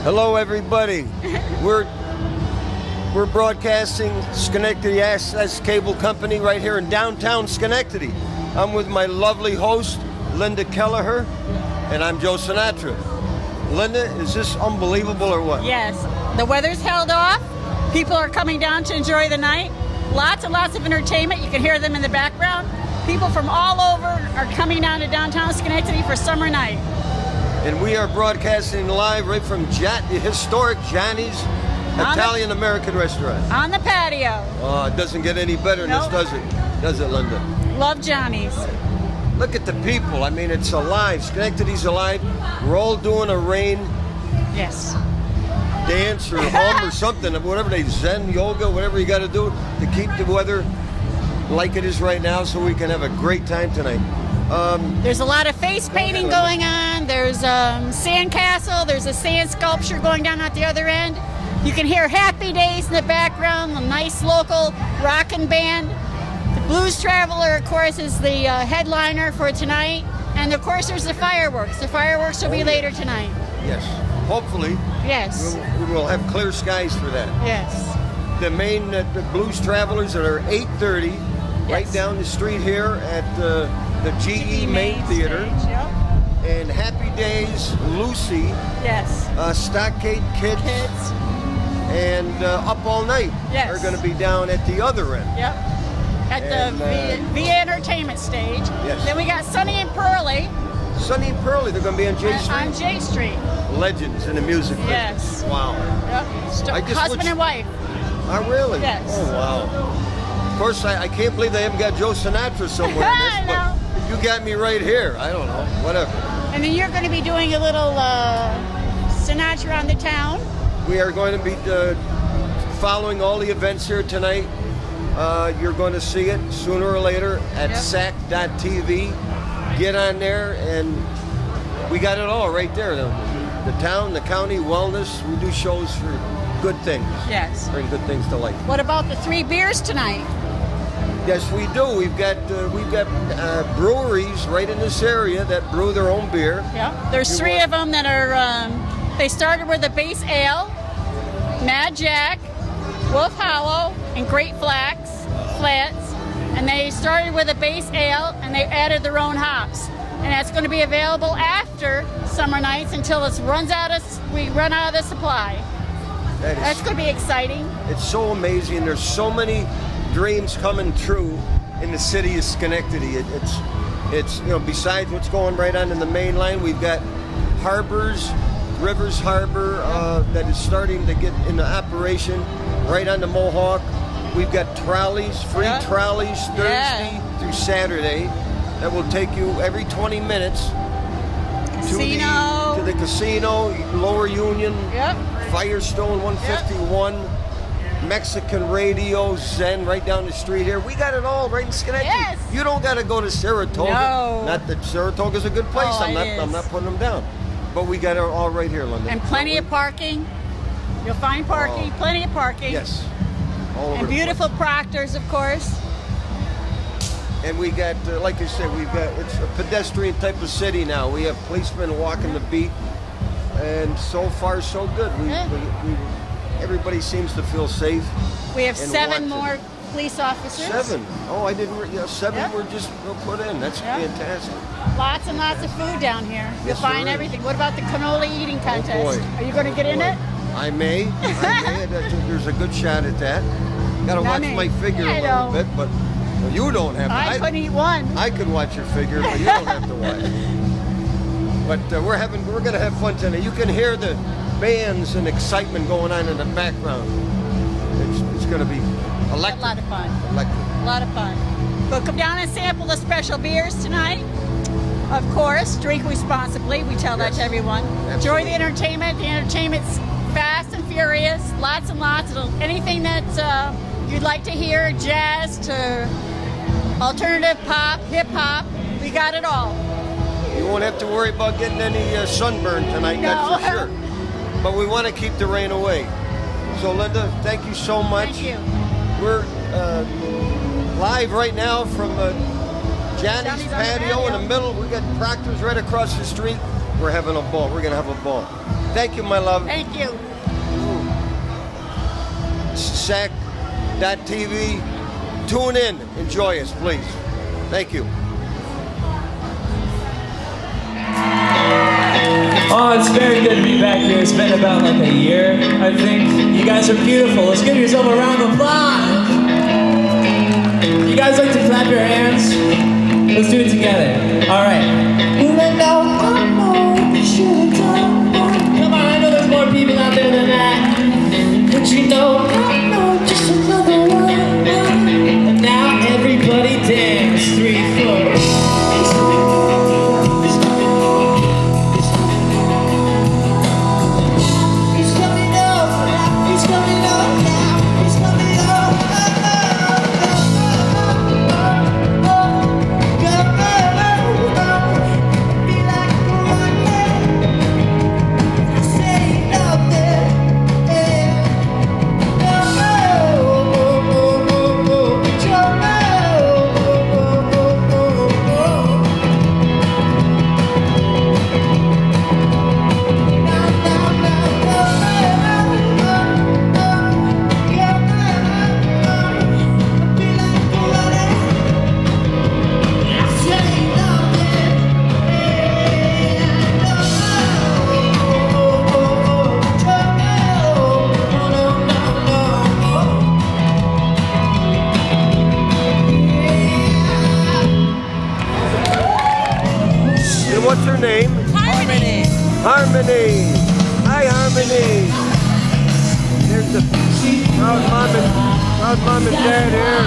Hello, everybody. We're broadcasting Schenectady Access Cable Company right here in downtown Schenectady. I'm with my lovely host, Linda Kelleher, and I'm Joe Sinatra. Linda, is this unbelievable or what? Yes. The weather's held off. People are coming down to enjoy the night. Lots and lots of entertainment. You can hear them in the background. People from all over are coming down to downtown Schenectady for summer night. And we are broadcasting live right from the historic Johnny's Italian-American restaurant. On the patio. Oh, it doesn't get any better than this, does it? Does it, Linda? Love Johnny's. Look at the people. I mean, it's alive. Schenectady's alive. We're all doing a rain dance or hum or something, whatever they Zen, yoga, whatever you got to do to keep the weather like it is right now so we can have a great time tonight. There's a lot of face painting going on. There's sand castle. There's a sand sculpture going down at the other end. You can hear Happy Days in the background, a nice local rockin' band. The Blues Traveler, of course, is the headliner for tonight. And of course, there's the fireworks. The fireworks will be later tonight. Yes. Hopefully. Yes. We will have clear skies for that. Yes. The main the Blues Travelers are 8:30, right down the street here at the GE Main Theater. Stage, yep. And Happy Days, Lucy. Yes. Stockade Kids. And Up All Night are going to be down at the other end. Yep. At the Via Entertainment stage. Yes. Then we got Sonny and Pearly. Sonny and Pearly, they're going to be on J Street? On J Street. Legends in the music business. Yes. Wow. Yep. Husband and wife. Oh, really? Yes. Oh, wow. Of course, I can't believe they haven't got Joe Sinatra somewhere in this, but you got me right here. I don't know. Whatever. And then you're going to be doing a little Sinatra on the town. We are going to be following all the events here tonight. You're going to see it sooner or later at SAC.TV. Get on there, and we got it all right there. The town, the county, wellness. We do shows for good things. Yes. Bring good things to life. What about the 3 beers tonight? Yes, we do. We've got breweries right in this area that brew their own beer. Yeah. There's 3 of them that are. They started with a base ale, Mad Jack, Wolf Hollow, and Great Flats, and they started with a base ale and they added their own hops. And that's going to be available after summer nights until we run out of the supply. That's going to be exciting. It's so amazing. There's so many dreams coming true in the city of Schenectady. It's besides what's going right on in the main line, we've got harbors, Rivers Harbor that is starting to get into operation right on the Mohawk. We've got trolleys, free trolleys Thursday through Saturday that will take you every 20 minutes to the casino, Lower Union, Firestone 151, Mexican Radio, Zen right down the street here. We got it all right in Schenectady. Yes. You don't got to go to Saratoga. No. Not that Saratoga's a good place. I'm not putting them down. But we got it all right here, London. And plenty of parking. You'll find parking, plenty of parking. Yes. All over and beautiful Proctors, of course. And we got, like I said, it's a pedestrian type of city now. We have policemen walking the beat. And so far, so good. Everybody seems to feel safe. We have 7 more police officers. 7? Oh, I didn't. 7 were just put in. That's fantastic. Lots and lots of food down here. You'll find everything. What about the cannoli eating contest? Oh boy. Are you going to get in it? I may. There's a good shot at that. Got to watch my figure a little bit, but you don't have to. I couldn't eat one. I can watch your figure, but you don't have to watch. But we're going to have fun tonight. You can hear the bands and excitement going on in the background. It's going to be electric. A lot of fun. Electric. A lot of fun. But come down and sample the special beers tonight. Of course, drink responsibly. We tell that to everyone. Absolutely. Enjoy the entertainment. The entertainment's fast and furious. Lots and lots. Anything that you'd like to hear, jazz to alternative pop, hip hop, we got it all. You won't have to worry about getting any sunburn tonight, that's for sure. But we want to keep the rain away. So Linda, thank you so much. Thank you. We're live right now from Johnny's patio in the middle. We got Proctor's right across the street. We're having a ball. We're going to have a ball. Thank you, my love. Thank you. SAC.TV. Tune in. Enjoy us, please. Thank you. Oh, it's very good to be back here. It's been about like a year, I think. You guys are beautiful. Let's give yourself a round of applause. You guys like to clap your hands? Let's do it together. All right. Come on, I know there's more people out there than that. But you know, just another one. And now everybody dance. 3, 4. What's her name? Harmony. Harmony. Hi, Harmony. There's the proud mom and dad here.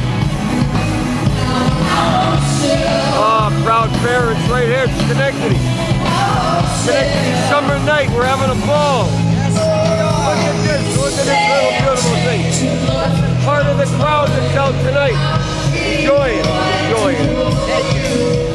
Oh, proud parents right here. It's Schenectady. Schenectady summer night. We're having a ball. Look at this. Look at this little beautiful thing. That's part of the crowd that's out tonight. Enjoy it. Enjoy it. Thank you.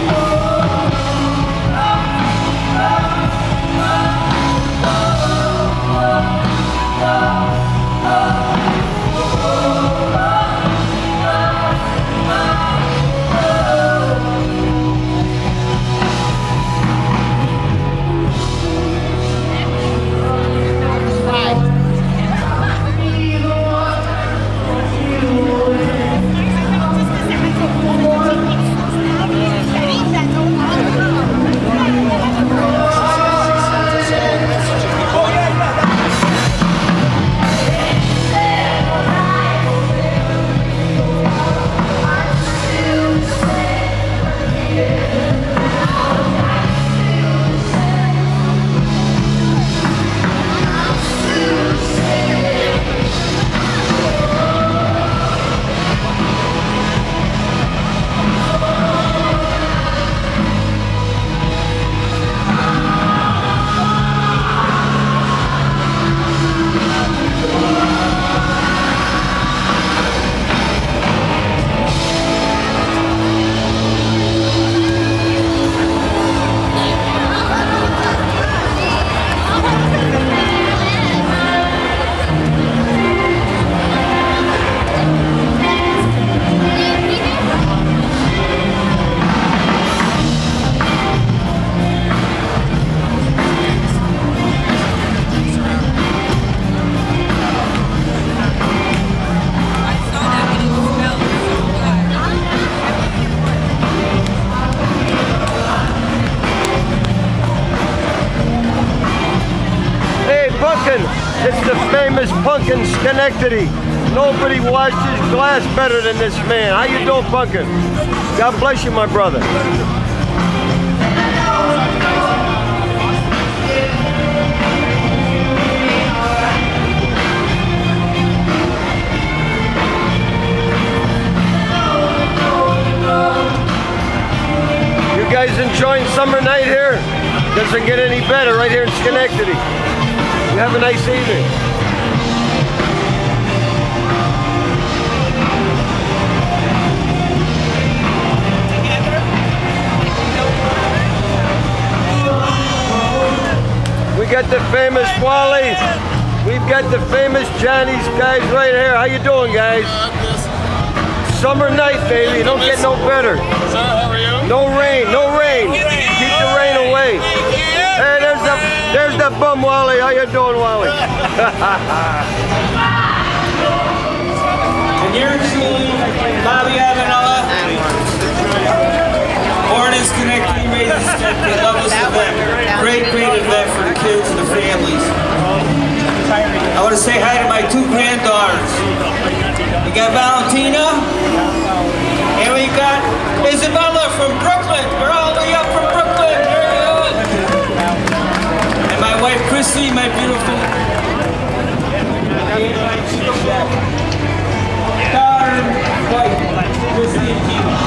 It's the famous Punkin Schenectady. Nobody washes glass better than this man. How you doing, Punkin? God bless you, my brother. You guys enjoying summer night here? Doesn't get any better right here in Schenectady. You have a nice evening. We got the famous Wally. We've got the famous Johnny's guys right here. How you doing, guys? Summer night, baby. Don't get no better. Sir, how are you? No rain, no rain. Keep the rain away. Hey, there's There's that bum Wally. How you doing, Wally? And you're Julie, Bobby Avanella. Born in Schenectady, raised in Schenectady. Love this event. Great event for the kids and the families. I want to say hi to my 2 granddaughters. We got Valentina, and we got Isabella from Brooklyn. We're all the way up from Brooklyn. Very good. And my wife Christy, my beautiful daughter, wife Christy and Tina.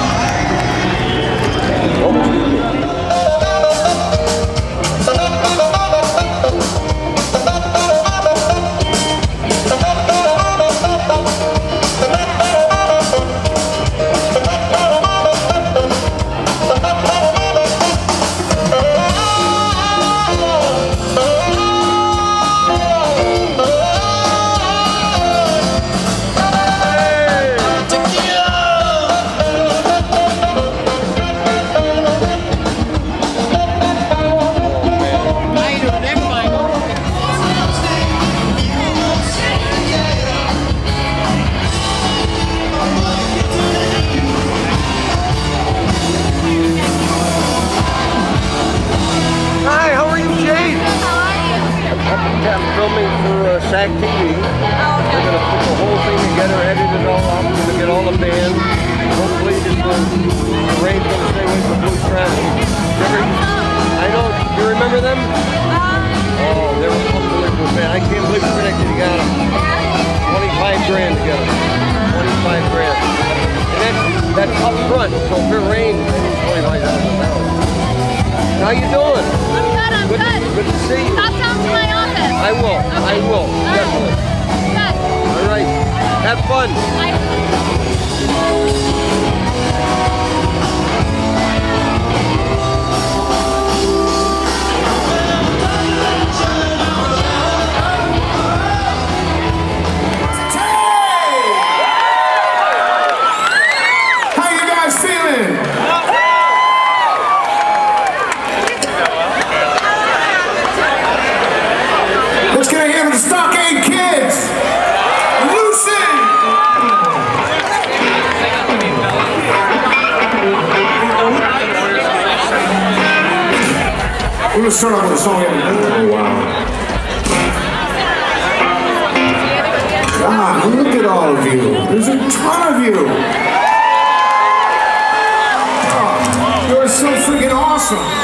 I'm filming for SAG TV. We're going to put the whole thing together, edit it all up. We're going to get all the bands. Hopefully, just the rain's going to stay away from Blue Traffic. I know. You remember them? Oh, they were unbelievable band. I can't believe Schenectady got them. 25 grand together. 25 grand. And that's up front. So if it rains, it's $25,000. How you doing? I'm good, I'm good. Good to see you. Stop down to my office. I will. Okay. I will. Definitely. Good. All right. Have fun. How you guys feeling? Let's get a hand with the Stockade Kids. Lucy! We're gonna start off with a song we haven't heard in a while. God, look at all of you. There's a ton of you. Oh, you're so freaking awesome.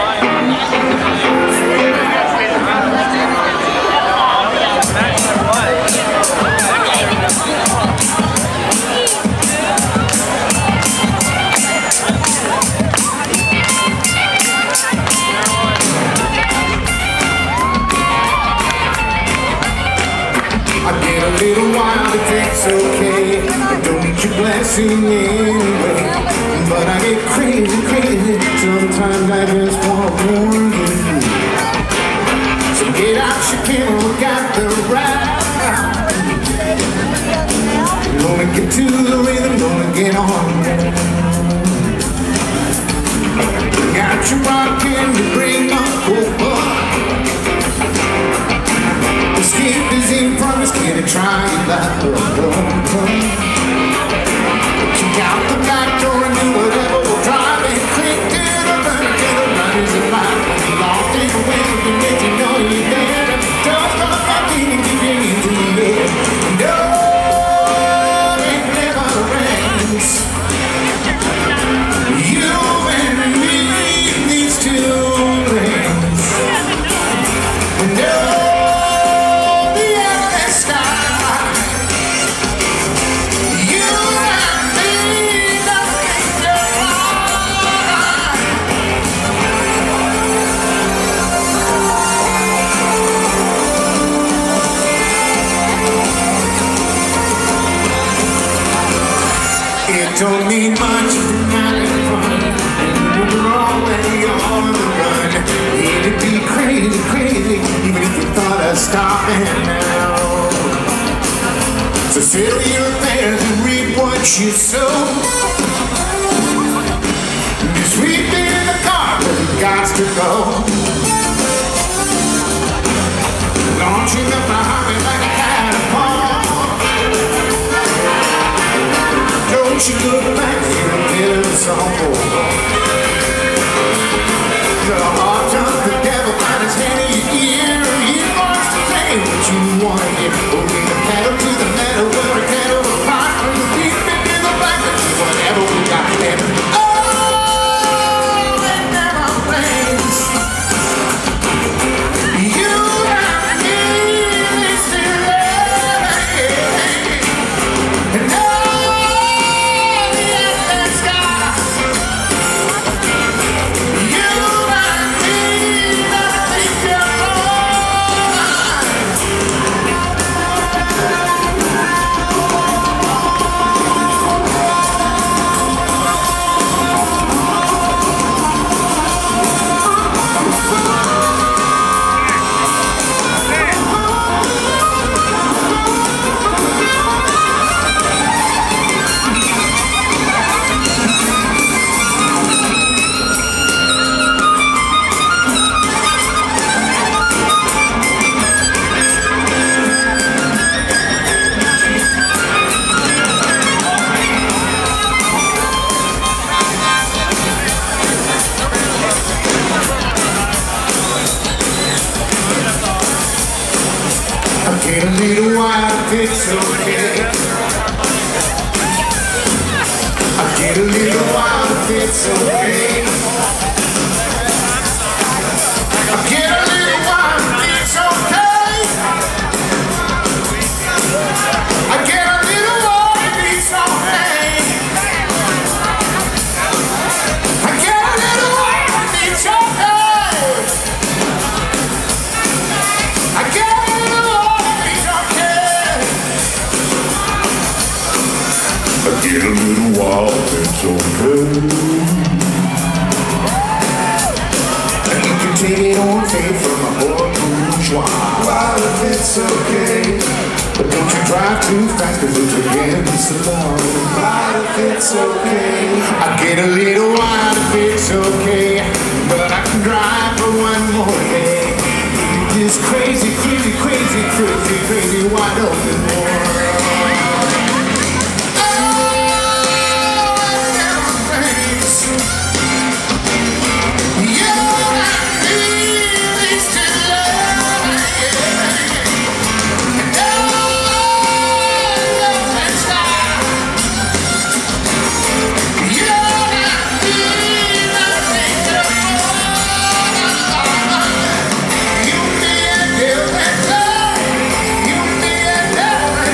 A little while to take's okay. I don't need your blessing anyway. But I get crazy, crazy. Sometimes I just want more than you. So get out your camera, we got the ride. Gonna get to the rhythm, gonna get on. Got you rocking to bring up over. The skip is in progress, can I try it out? Kick out the back door and do whatever we're driving. Click to the burn, till the runners are mine. Lost in the wind, and let you know you're there. Don't come back in and give your hands in the air. No, it never rains. You and me, these two lanes. No. It don't mean much if you're having fun. And you're wrong when you're on the run. It'd be crazy, crazy, even if you thought of stopping now. So fill your affairs and reap what you sow. Be sweeping in the carpet, gots to go. marching up behind me like a catapult. Don't you look back, you're feeling some more. Your heart jumped the devil by his hand in your ear. You wants to say what you want to hear. Holding the pedal to the metal, where a kettle will pot from the deep into the back of whatever we got there. Oh, it never rains. You and me, we still love. And all the endless sky. You and me, nothing can get a little wild, it's okay. I get a little wild, it's okay. I get a little wild, it's okay. I get a little wild, it's okay. I get a little wild, it's okay. I get a little get a little wild, it's okay. And you can take it on faith from a boy bourgeois. Wild if it's okay. But don't you drive too fast, cause it's against the law. Wild if it's okay. I get a little wild if it's okay. But I can drive for one more day. This crazy, crazy, crazy, crazy, crazy wide open world. You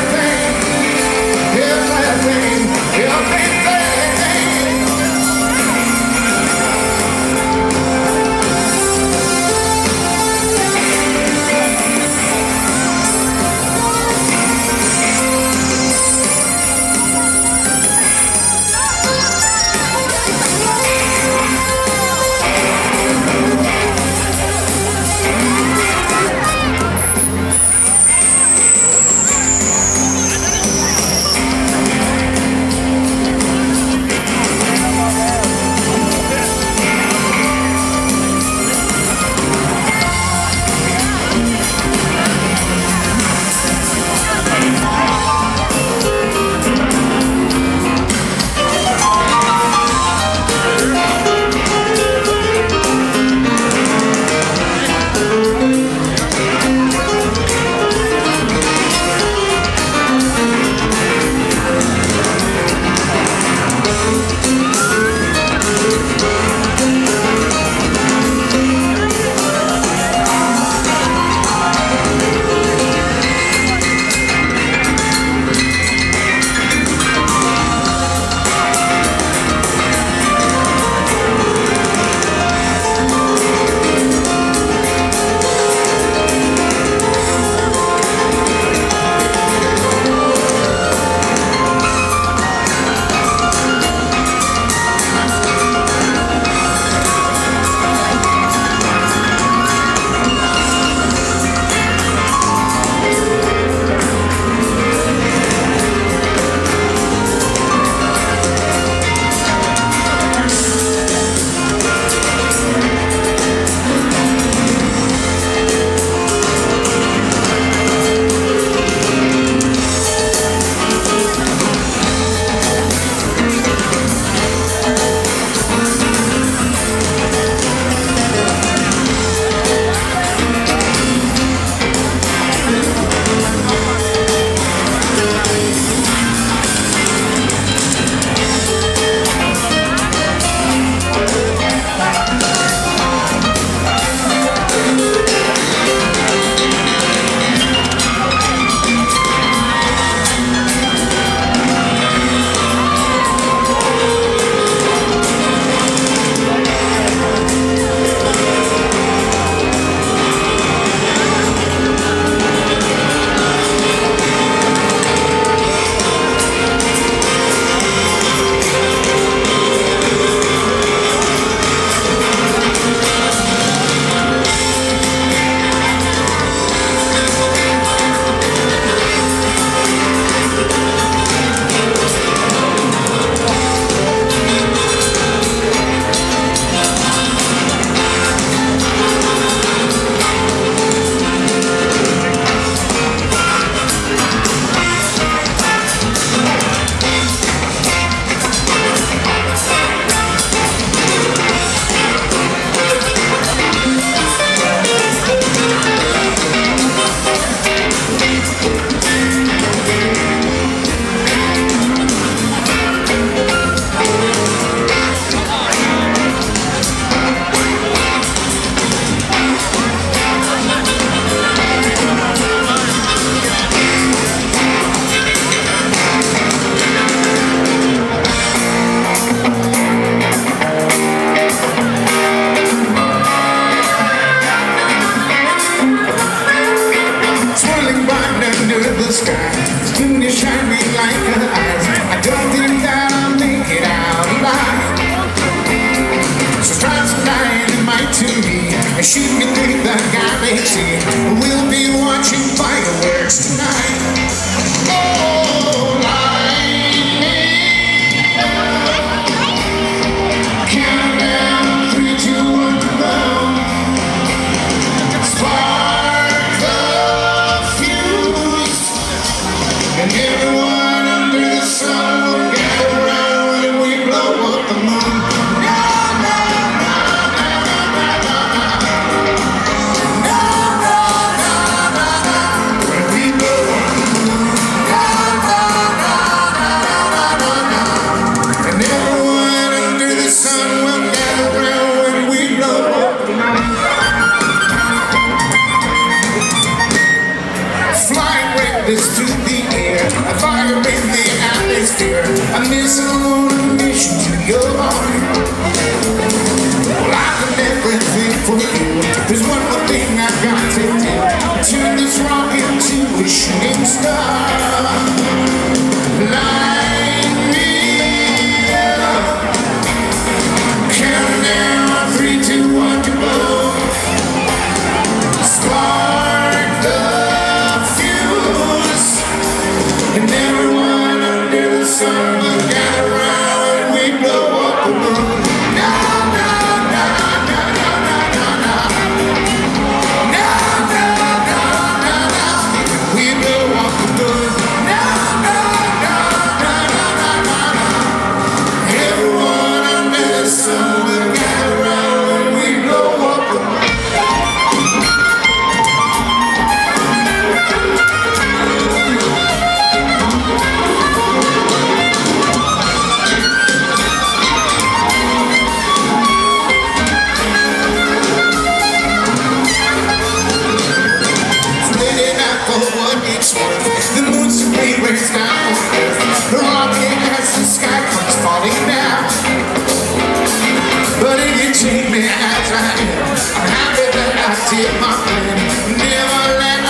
take me as I am. I'm happy that I take my plan. Never let